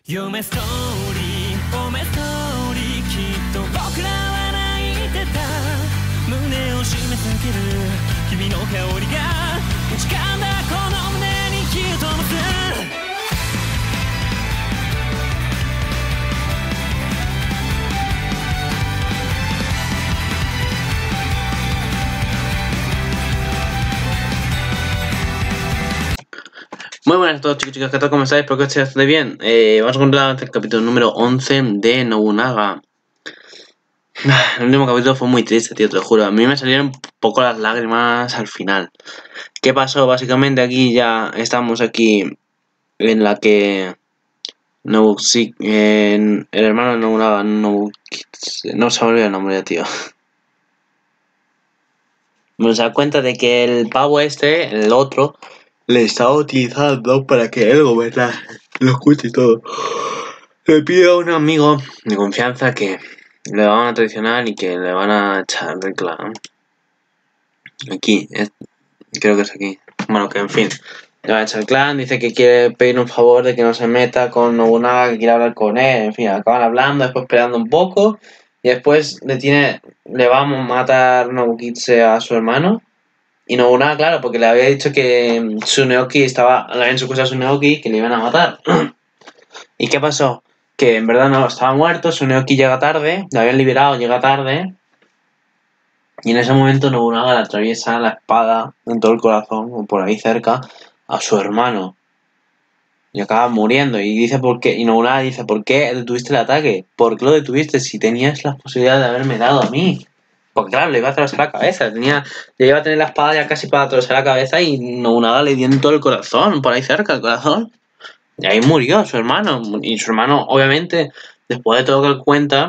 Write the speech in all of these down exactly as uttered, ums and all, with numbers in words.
夢ストーリー褒めストーリーきっと僕らは泣いてた胸を締め付ける君の香りが打ち噛んだこの胸に火を灯す Muy buenas a todos chicos y chicas, ¿qué tal? ¿Cómo estáis? Espero que estéis bastante bien. Eh, vamos a continuar el capítulo número once de Nobunaga. El último capítulo fue muy triste, tío, te lo juro. A mí me salieron un poco las lágrimas al final. ¿Qué pasó? Básicamente aquí ya estamos aquí en la que... Nobuxi... En el hermano de Nobunaga... Nobu... No se me olvida el nombre ya, tío. Me da cuenta de que el pavo este, el otro... le estaba utilizando para que él gobernara, lo escuche y todo. Le pide a un amigo de confianza que le van a traicionar y que le van a echar del clan. Aquí, es, creo que es aquí. Bueno, que en fin, le van a echar el clan, dice que quiere pedir un favor de que no se meta con Nobunaga, que quiere hablar con él, en fin, acaban hablando, después peleando un poco, y después le tiene, le va a matar Nobukitsu a su hermano. Y Nobunaga, claro, porque le había dicho que Tsuneoki estaba, le habían secuestrado a Tsuneoki que le iban a matar. ¿Y qué pasó? Que en verdad no, estaba muerto, Tsuneoki llega tarde, le habían liberado, llega tarde. Y en ese momento Nobunaga le atraviesa la espada en todo el corazón, o por ahí cerca, a su hermano. Y acaba muriendo. Y dice por qué, y Nobunaga dice, ¿por qué detuviste el ataque? ¿Por qué lo detuviste si tenías la posibilidad de haberme dado a mí? Porque claro, le iba a atravesar la cabeza, tenía, le iba a tener la espada ya casi para atravesar la cabeza y Nobunaga le dio en todo el corazón, por ahí cerca el corazón. Y ahí murió su hermano. Y su hermano, obviamente, después de todo lo que él cuenta,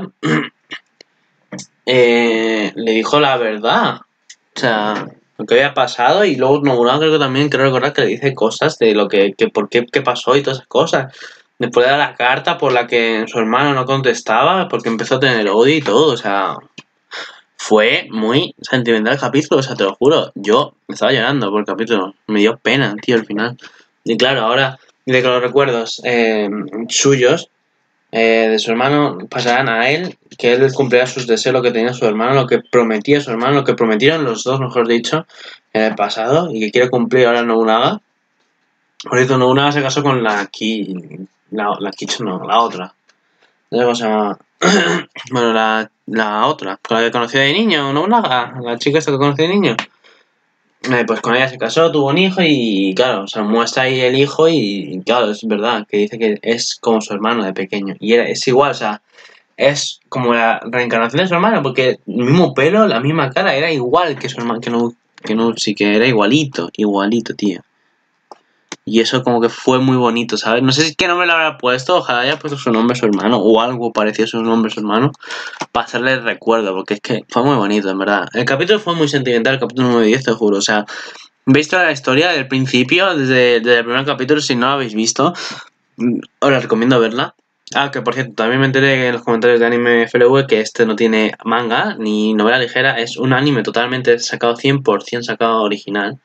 eh, le dijo la verdad. O sea, lo que había pasado y luego Nobunaga creo que también, creo recordar que le dice cosas de lo que, que por qué, qué pasó y todas esas cosas. Después de la carta por la que su hermano no contestaba, porque empezó a tener odio y todo, o sea... Fue muy sentimental el capítulo, o sea, te lo juro. Yo me estaba llorando por el capítulo. Me dio pena, tío, al final. Y claro, ahora de que los recuerdos eh, suyos eh, de su hermano pasarán a él, que él cumplirá sus deseos, lo que tenía su hermano, lo que prometía su hermano, lo que prometieron los dos, mejor dicho, en el pasado, y que quiere cumplir ahora Nobunaga. Por cierto, Nobunaga se casó con la Ki... La, la Kicho no, la otra. No sé cómo se llama. Bueno, la, la otra, con la que conoció de niño, Nobunaga, la chica esta que conoció de niño. Eh, pues con ella se casó, tuvo un hijo y claro, o sea, muestra ahí el hijo y claro, es verdad, que dice que es como su hermano de pequeño. Y era, es igual, o sea, es como la reencarnación de su hermano, porque el mismo pelo, la misma cara, era igual que su hermano, que no, que no, sí que era igualito, igualito, tío. Y eso como que fue muy bonito, ¿sabes? No sé si qué nombre le habrá puesto, ojalá haya puesto su nombre a su hermano o algo parecido a su nombre a su hermano para hacerle el recuerdo, porque es que fue muy bonito, en verdad. El capítulo fue muy sentimental, el capítulo número diez, te juro, o sea, ¿veis toda la historia del principio, desde, desde el primer capítulo? Si no lo habéis visto, os la recomiendo verla. Ah, que por cierto, también me enteré en los comentarios de Anime F L V que este no tiene manga ni novela ligera, es un anime totalmente sacado, cien por cien sacado original.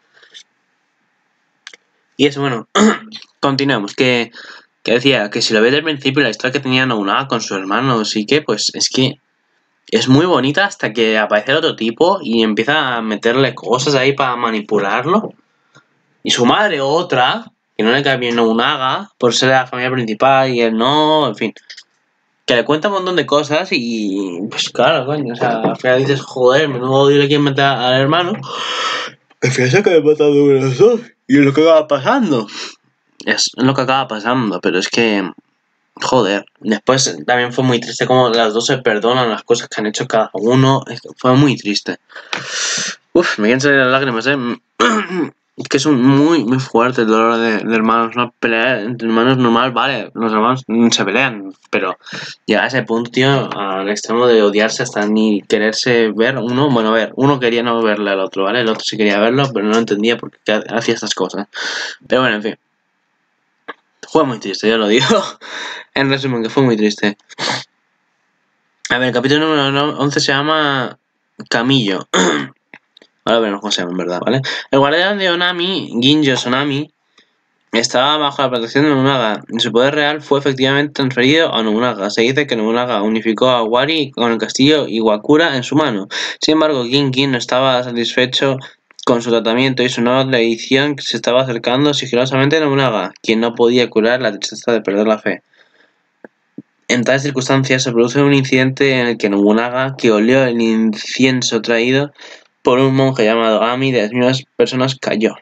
Y eso, bueno, continuemos, que, que decía que si lo ves del principio la historia que tenía Nobunaga con su hermano, sí que, pues es que es muy bonita hasta que aparece el otro tipo y empieza a meterle cosas ahí para manipularlo. Y su madre, otra, que no le cae bien Nobunaga, por ser de la familia principal y él no, en fin. Que le cuenta un montón de cosas y, pues claro, coño, o sea, al final dices, joder, menudo odio le quieren meter al hermano. Al final se acaba matando uno de los dos. Y es lo que acaba pasando. Es lo que acaba pasando, pero es que... Joder. Después también fue muy triste como las dos se perdonan las cosas que han hecho cada uno. Fue muy triste. Uf, me quieren salir las lágrimas, eh. Es que es un muy, muy fuerte el dolor de, de hermanos. Una pelea entre hermanos normal, vale. Los hermanos se pelean, pero llega a ese punto, tío, al extremo de odiarse hasta ni quererse ver uno. Bueno, a ver, uno quería no verle al otro, ¿vale? El otro sí quería verlo, pero no entendía por qué hacía estas cosas. Pero bueno, en fin. Fue muy triste, ya lo digo. En resumen, que fue muy triste. A ver, el capítulo número once se llama Camillo. Ahora veremos cómo se llama en verdad, ¿vale? El guardián de Onami, Ginjo Sonami, estaba bajo la protección de Nobunaga y su poder real fue efectivamente transferido a Nobunaga. Se dice que Nobunaga unificó a Owari con el castillo Iwakura en su mano. Sin embargo, Ginkin no estaba satisfecho con su tratamiento y su nueva tradición se estaba acercando sigilosamente a Nobunaga, quien no podía curar la tristeza de perder la fe. En tales circunstancias se produce un incidente en el que Nobunaga, que olió el incienso traído por un monje llamado Ami de las mismas personas, cayó.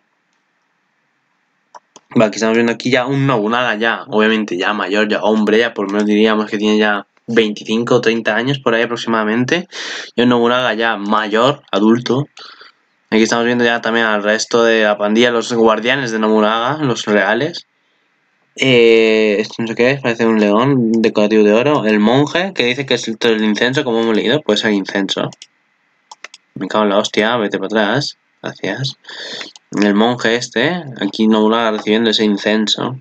Vale, aquí estamos viendo aquí ya un Nobunaga ya, obviamente ya mayor, ya hombre, ya por lo menos diríamos que tiene ya veinticinco o treinta años por ahí aproximadamente. Y un Nobunaga ya mayor, adulto. Aquí estamos viendo ya también al resto de la pandilla, los guardianes de Nobunaga, los reales. Eh, esto no sé qué es, parece un león decorativo de oro. El monje, que dice que es el, el incenso, como hemos leído, puede ser incenso. Me cago en la hostia, vete para atrás. Gracias. El monje este, aquí Nobunaga recibiendo ese incenso.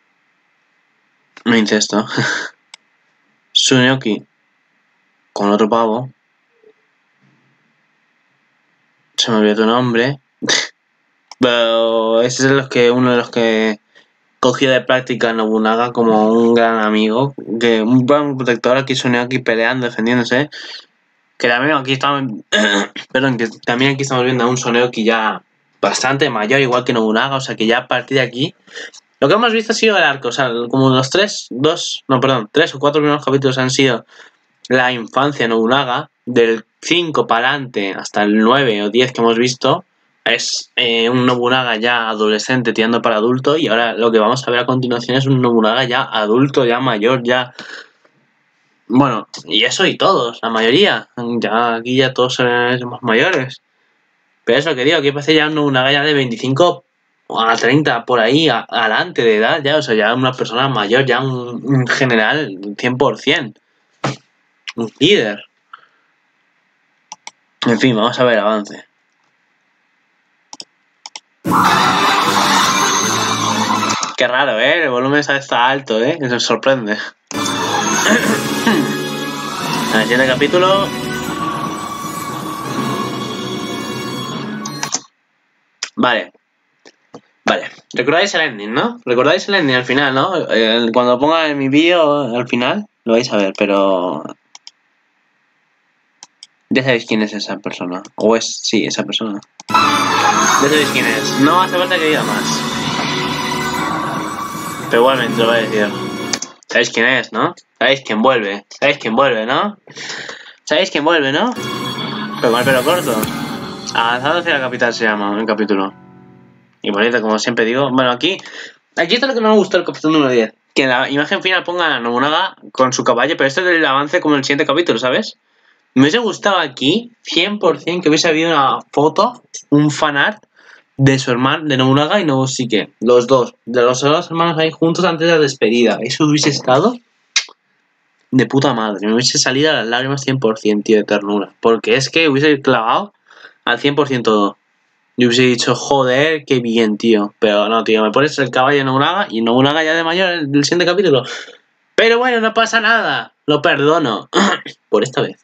Un incesto. Tsuneoki con otro pavo. Se me olvidó tu nombre. Pero ese es los que, uno de los que cogió de práctica a Nobunaga como un gran amigo. Que un buen protector, aquí Tsuneoki peleando, defendiéndose. Que también aquí estamos. Perdón, que también aquí estamos viendo a un Tsuneoki ya bastante mayor, igual que Nobunaga, o sea que ya a partir de aquí lo que hemos visto ha sido el arco, o sea, como los tres, dos, no, perdón, tres o cuatro primeros capítulos han sido la infancia de Nobunaga, del cinco para adelante hasta el nueve o diez que hemos visto, es eh, un Nobunaga ya adolescente tirando para adulto, y ahora lo que vamos a ver a continuación es un Nobunaga ya adulto, ya mayor, ya... Bueno, y eso y todos, la mayoría, ya aquí ya todos somos mayores. Pero eso que digo, aquí parece ya una galla de veinticinco a treinta, por ahí, a, adelante de edad, ya, o sea, ya una persona mayor, ya un, un general, cien por cien. Un líder. En fin, vamos a ver avance. Qué raro, ¿eh? El volumen está alto, ¿eh? Eso sorprende. El siguiente capítulo... Vale. Vale. ¿Recordáis el ending, no? ¿Recordáis el ending al final, no? Eh, cuando ponga en mi vídeo al final lo vais a ver, pero... Ya sabéis quién es esa persona. O es... sí, esa persona. Ya sabéis quién es. No hace falta que diga más. Pero igualmente lo voy a decir. ¿Sabéis quién es, no? ¿Sabéis quién vuelve? ¿Sabéis quién vuelve, no? ¿Sabéis quién vuelve, no? Pero con el pelo corto. Avanzando hacia la capital se llama el capítulo. Y bonito, como siempre digo. Bueno, aquí... Aquí está lo que no me gustó el capítulo número diez. Que en la imagen final ponga a Nobunaga con su caballo. Pero este es el avance como en el siguiente capítulo, ¿sabes? Me hubiese gustado aquí, cien por cien, que hubiese habido una foto, un fanart de su hermano, de Nobunaga y Nobushige. Los dos, de los dos hermanos ahí juntos antes de la despedida. Eso hubiese estado de puta madre. Me hubiese salido a las lágrimas cien por cien, tío, de ternura. Porque es que hubiese clavado al cien por cien todo. Y hubiese dicho, joder, qué bien, tío. Pero no, tío, me pones el caballo de Nobunaga y Nobunaga ya de mayor en el siguiente capítulo. Pero bueno, no pasa nada. Lo perdono. Por esta vez.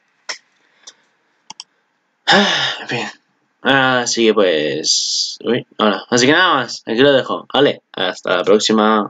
Bien. Así que pues... Uy, ahora. Así que nada más. Aquí lo dejo. Vale. Hasta la próxima.